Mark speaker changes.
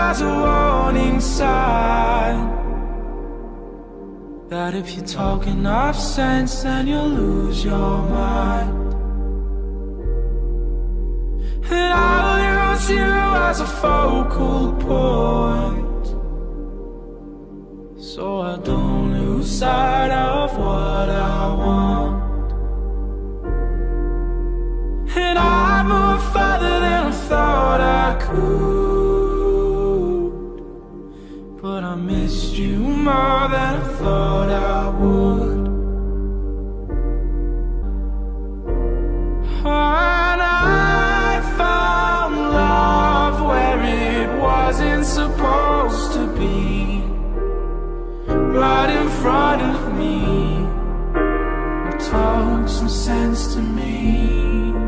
Speaker 1: as a warning sign that if you talk enough sense, then you'll lose your mind. And I'll use you as a focal point, so I don't lose sight of what I want. And I moved further than I thought I could, but I missed you more than I thought I would. And I found love where it wasn't supposed to be, right in front of me. It talked some sense to me.